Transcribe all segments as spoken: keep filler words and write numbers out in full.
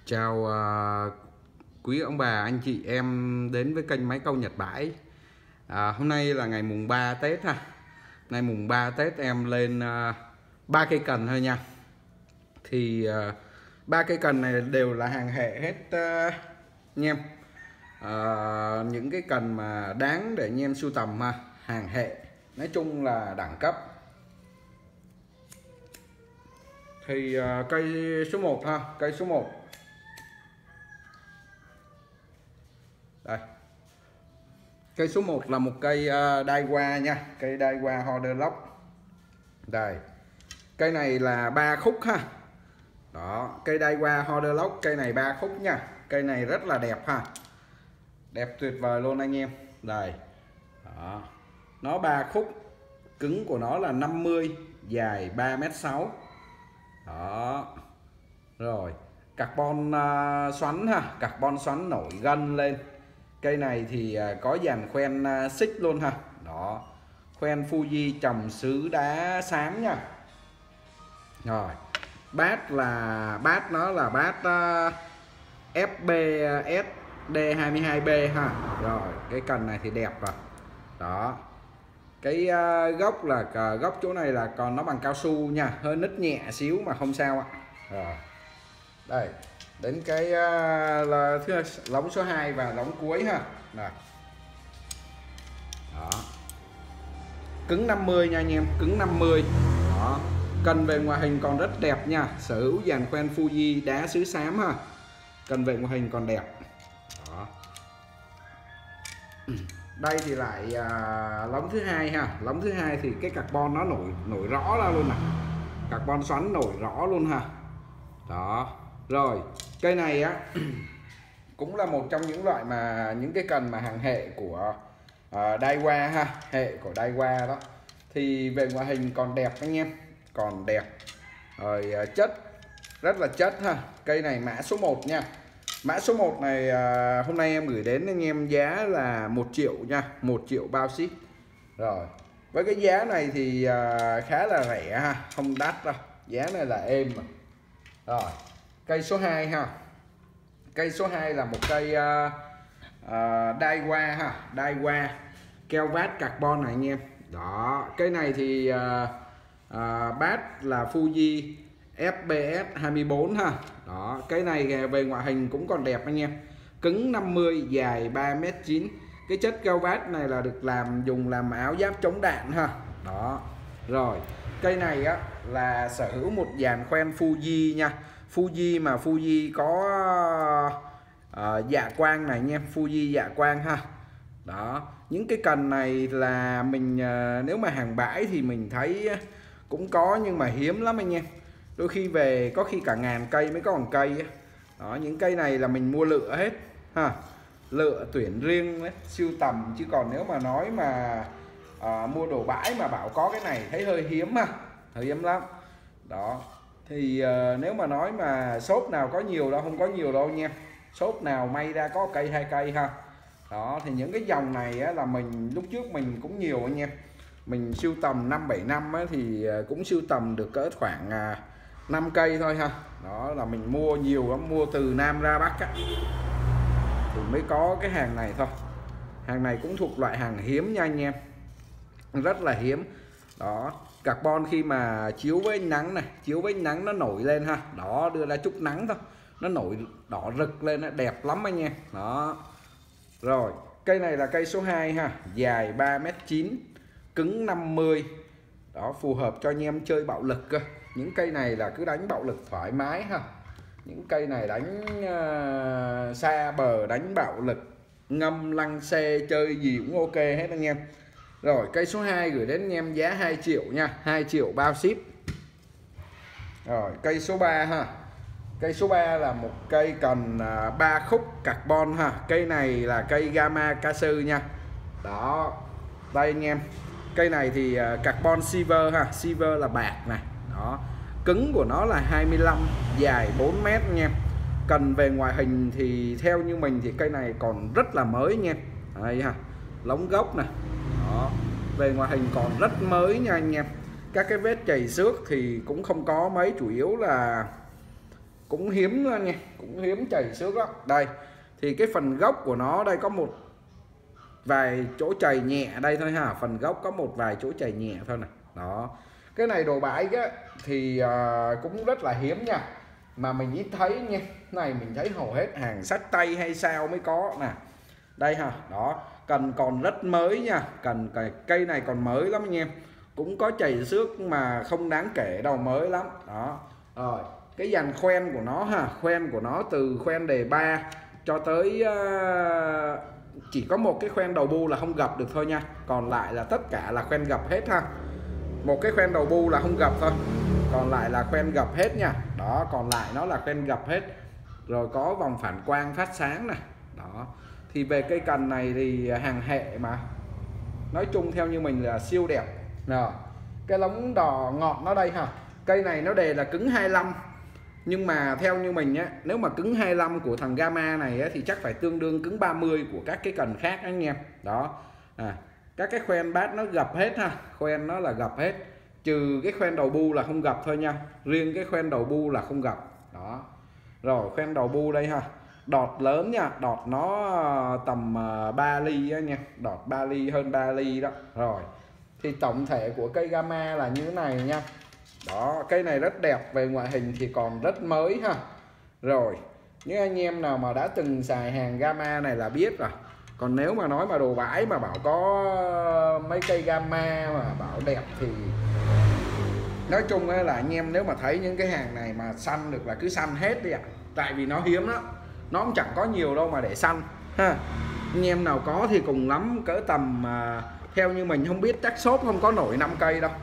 Chào à, quý ông bà, anh chị em đến với kênh Máy Câu Nhật Bãi. à, Hôm nay là ngày mùng ba Tết ha. Ngày mùng ba Tết em lên à, ba cây cần thôi nha. Thì à, ba cây cần này đều là hàng hệ hết à, anh em. à, Những cái cần mà đáng để anh em sưu tầm ha, hàng hệ, nói chung là đẳng cấp. Thì à, cây số một ha, cây số một đây. Cây số một là một cây uh, Daiwa nha, cây Daiwa Hoderlock. Đây. Cây này là ba khúc ha. Đó, cây Daiwa Hoderlock, cây này ba khúc nha. Cây này rất là đẹp ha. Đẹp tuyệt vời luôn anh em. Đây. Đó. Nó ba khúc, cứng của nó là năm mươi, dài ba mét sáu. Đó. Rồi, carbon uh, xoắn ha, carbon xoắn nổi gân lên. Cây này thì có dàn khoen xích luôn ha. Đó, khoen Fuji trồng sứ đá xám nha. Rồi, bát là bát nó là bát uh, ép bê ét đê hai mươi hai B ha. Rồi, cái cần này thì đẹp rồi. Đó. Cái uh, gốc là uh, gốc chỗ này là còn nó bằng cao su nha, hơi nứt nhẹ xíu mà không sao ạ. Rồi. Đây, đến cái uh, là thứ lóng số hai và lóng cuối ha. Nào. Đó. Cứng năm mươi nha anh em, cứng năm mươi. Đó. Cần về ngoại hình còn rất đẹp nha, sở hữu dàn khoen Fuji đá sứ xám ha. Cần về ngoại hình còn đẹp. Đó. Đây thì lại uh, lóng thứ hai ha, lóng thứ hai thì cái carbon nó nổi nổi rõ ra luôn nè. Carbon xoắn nổi rõ luôn ha. Đó. Rồi, cây này á cũng là một trong những loại mà những cái cần mà hàng hệ của uh, Daiwa ha, hệ của Daiwa đó. Thì về ngoại hình còn đẹp anh em, còn đẹp. Rồi uh, chất rất là chất ha. Cây này mã số một nha. Mã số một này uh, hôm nay em gửi đến anh em giá là một triệu nha, một triệu bao ship. Rồi, với cái giá này thì uh, khá là rẻ ha, không đắt đâu. Giá này là êm mà. Rồi, cây số hai ha. Cây số hai là một cây uh, uh, Daiwa ha, Daiwa keo vát carbon này anh em. Đó, cây này thì uh, uh, bát là Fuji ép bê ét hai mươi bốn ha. Đó, cây này về ngoại hình cũng còn đẹp anh em. Cứng năm mươi, dài ba mét chín. Cái chất keo vát này là được làm dùng làm áo giáp chống đạn ha. Đó. Rồi, cây này á là sở hữu một dàn khoen Fuji nha. Fuji mà Fuji có uh, dạ quang này anh em, Fuji dạ quang ha. Đó, những cái cần này là mình uh, nếu mà hàng bãi thì mình thấy cũng có nhưng mà hiếm lắm anh em. Đôi khi về có khi cả ngàn cây mới có một cây. Đó, những cây này là mình mua lựa hết ha. Lựa tuyển riêng đấy, sưu tầm, chứ còn nếu mà nói mà uh, mua đồ bãi mà bảo có cái này thấy hơi hiếm ha, hơi hiếm lắm. Đó. Thì uh, nếu mà nói mà shop nào có nhiều đâu, không có nhiều đâu nha. Shop nào may ra có cây hai cây ha. Đó, thì những cái dòng này á, là mình lúc trước mình cũng nhiều anh em. Mình sưu tầm năm bảy năm á, thì cũng sưu tầm được cỡ khoảng uh, năm cây thôi ha. Đó là mình mua nhiều lắm, mua từ Nam ra Bắc á, thì mới có cái hàng này thôi. Hàng này cũng thuộc loại hàng hiếm nha anh em, rất là hiếm. Đó, carbon khi mà chiếu với ánh nắng này, chiếu với ánh nắng nó nổi lên ha. Đó, đưa ra chút nắng thôi, nó nổi đỏ rực lên, nó đẹp lắm anh em. Đó. Rồi, cây này là cây số hai ha, dài ba mét chín, cứng năm mươi. Đó, phù hợp cho anh em chơi bạo lực cơ. Những cây này là cứ đánh bạo lực thoải mái ha. Những cây này đánh uh, xa bờ, đánh bạo lực, ngâm lăng xe, chơi gì cũng ok hết anh em. Rồi, cây số hai gửi đến anh em giá hai triệu nha, hai triệu bao ship. Rồi, cây số ba ha. Cây số ba là một cây cần uh, ba khúc carbon ha. Cây này là cây Gamakatsu nha. Đó. Đây anh em. Cây này thì uh, carbon silver ha, silver là bạc này. Đó. Cứng của nó là hai mươi lăm, dài bốn mét anh em. Cần về ngoại hình thì theo như mình thì cây này còn rất là mới nha. Đây ha. Lóng gốc này. Đó. Về ngoại hình còn rất mới nha anh em. Các cái vết chày xước thì cũng không có mấy, chủ yếu là cũng hiếm nha, cũng hiếm chảy xước lắm. Đây thì cái phần gốc của nó đây có một vài chỗ chảy nhẹ đây thôi ha, phần gốc có một vài chỗ chảy nhẹ thôi này. Đó, cái này đồ bãi á, thì uh, cũng rất là hiếm nha, mà mình ít thấy nha. Này mình thấy hầu hết hàng sách tay hay sao mới có nè. Đây ha, đó, cần còn rất mới nha, cần cây này còn mới lắm anh em, cũng có chảy xước mà không đáng kể đâu, mới lắm. Đó, rồi cái dàn khoen của nó ha, khoen của nó từ khoen đề ba cho tới uh, chỉ có một cái khoen đầu bu là không gập được thôi nha, còn lại là tất cả là khoen gập hết ha. Một cái khoen đầu bu là không gập thôi, còn lại là khoen gập hết nha. Đó, còn lại nó là khoen gập hết, rồi có vòng phản quang phát sáng này. Đó, thì về cây cành này thì hàng hệ mà, nói chung theo như mình là siêu đẹp. Nào, cái lóng đỏ ngọt nó đây ha. Cây này nó đề là cứng hai mươi lăm, nhưng mà theo như mình á, nếu mà cứng hai mươi lăm của thằng Gamma này á, thì chắc phải tương đương cứng ba mươi của các cái cành khác anh em. Đó, à, các cái khoen bát nó gập hết ha, khoen nó là gập hết, trừ cái khoen đầu bu là không gập thôi nha, riêng cái khoen đầu bu là không gập. Đó, rồi khoen đầu bu đây ha, đọt lớn nha, đọt nó tầm ba ly á nha, đọt ba ly, hơn ba ly đó. Rồi thì tổng thể của cây Gamma là như thế này nha. Đó, cây này rất đẹp, về ngoại hình thì còn rất mới ha. Rồi những anh em nào mà đã từng xài hàng Gamma này là biết rồi. Còn nếu mà nói mà đồ bãi mà bảo có mấy cây Gamma mà bảo đẹp thì nói chung là anh em nếu mà thấy những cái hàng này mà săn được là cứ săn hết đi ạ. Tại vì nó hiếm lắm, nó cũng chẳng có nhiều đâu mà để săn ha. Anh em nào có thì cùng lắm cỡ tầm à, theo như mình không biết chắc shop không có nổi năm cây đâu,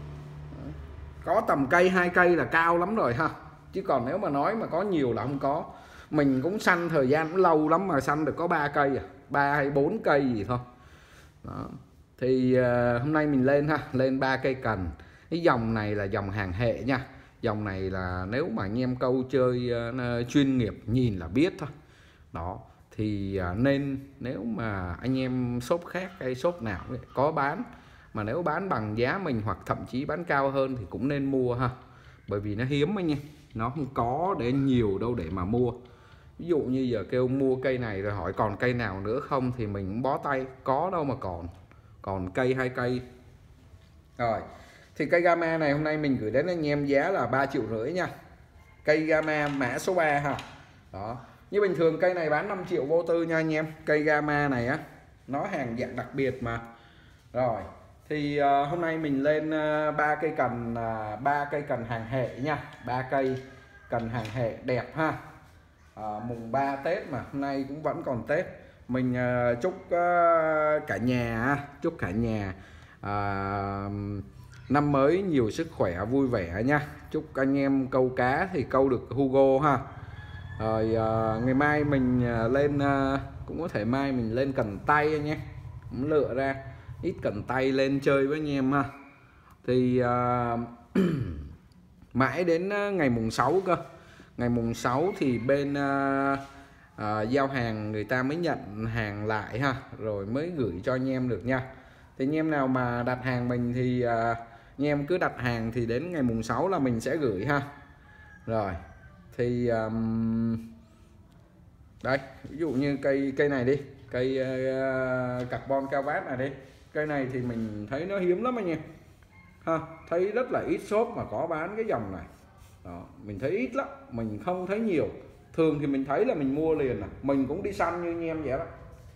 có tầm cây hai cây là cao lắm rồi ha, chứ còn nếu mà nói mà có nhiều là không có. Mình cũng săn thời gian cũng lâu lắm mà săn được có ba cây à, ba hay bốn cây gì thôi. Đó, thì uh, hôm nay mình lên ha, lên ba cây cần. Cái dòng này là dòng hàng hệ nha, dòng này là nếu mà anh em câu chơi uh, chuyên nghiệp nhìn là biết thôi. Đó, thì uh, nên nếu mà anh em shop khác hay shop nào ấy, có bán mà nếu bán bằng giá mình hoặc thậm chí bán cao hơn thì cũng nên mua ha, bởi vì nó hiếm anh em, nó không có để nhiều đâu để mà mua. Ví dụ như giờ kêu mua cây này rồi hỏi còn cây nào nữa không thì mình cũng bó tay, có đâu mà còn, còn cây hai cây. Rồi thì cây Gamma này hôm nay mình gửi đến anh em giá là ba triệu rưỡi nha, cây Gamma mã số ba ha. Đó, như bình thường cây này bán năm triệu vô tư nha anh em, cây Gamma này á nó hàng dạng đặc biệt mà. Rồi thì uh, hôm nay mình lên ba uh, cây cần, ba uh, cây cần hàng hệ nha, ba cây cần hàng hệ đẹp ha. Uh, mùng ba Tết mà hôm nay cũng vẫn còn Tết, mình uh, chúc uh, cả nhà chúc cả nhà uh, năm mới nhiều sức khỏe vui vẻ nha. Chúc anh em câu cá thì câu được Hugo ha. Rồi uh, ngày mai mình uh, lên uh, cũng có thể mai mình lên cần tay nhé, cũng lựa ra ít cần tay lên chơi với anh em ha. Thì uh, mãi đến ngày mùng sáu cơ, ngày mùng sáu thì bên uh, uh, giao hàng người ta mới nhận hàng lại ha, rồi mới gửi cho anh em được nha. Thì anh em nào mà đặt hàng mình thì uh, anh em cứ đặt hàng thì đến ngày mùng sáu là mình sẽ gửi ha. Rồi thì um, đây ví dụ như cây cây này đi, cây uh, carbon cao vát này đi, cây này thì mình thấy nó hiếm lắm anh em ha, thấy rất là ít shop mà có bán cái dòng này. Đó, mình thấy ít lắm, mình không thấy nhiều, thường thì mình thấy là mình mua liền à. Mình cũng đi săn như anh em vậy đó,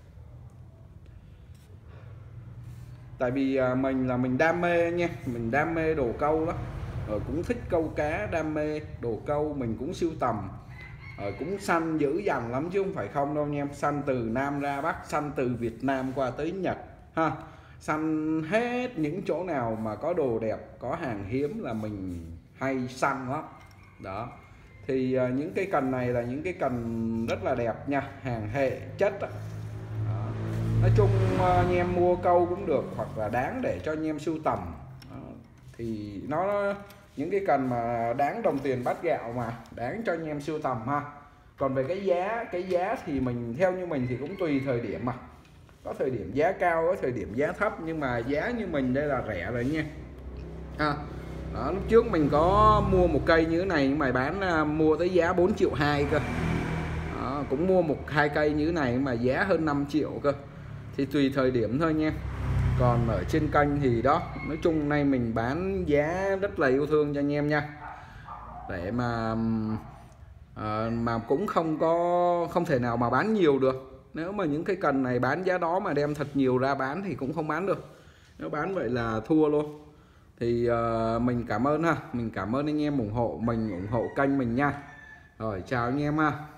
tại vì uh, mình là mình đam mê nha, mình đam mê đồ câu lắm, rồi cũng thích câu cá, đam mê đồ câu, mình cũng sưu tầm, rồi cũng săn dữ dằn lắm chứ không phải không đâu anh em. Săn từ Nam ra Bắc, săn từ Việt Nam qua tới Nhật ha, săn hết những chỗ nào mà có đồ đẹp, có hàng hiếm là mình hay săn lắm. Đó, thì uh, những cái cần này là những cái cần rất là đẹp nha, hàng hệ chất đó. Đó, nói chung uh, anh em mua câu cũng được, hoặc là đáng để cho anh em sưu tầm. Đó, thì nó những cái cần mà đáng đồng tiền bát gạo mà đáng cho anh em sưu tầm ha. Còn về cái giá, cái giá thì mình theo như mình thì cũng tùy thời điểm mà, có thời điểm giá cao, có thời điểm giá thấp, nhưng mà giá như mình đây là rẻ rồi nha ha. Đó, lúc trước mình có mua một cây như thế này nhưng mà bán à, mua tới giá bốn triệu hai cơ. Đó, cũng mua một hai cây như thế này mà giá hơn năm triệu cơ, thì tùy thời điểm thôi nha. Còn ở trên kênh thì đó, nói chung nay mình bán giá rất là yêu thương cho anh em nha, để mà à, mà cũng không có không thể nào mà bán nhiều được. Nếu mà những cái cần này bán giá đó mà đem thật nhiều ra bán thì cũng không bán được, nếu bán vậy là thua luôn. Thì uh, mình cảm ơn ha, mình cảm ơn anh em ủng hộ mình, ủng hộ kênh mình nha. Rồi chào anh em ha.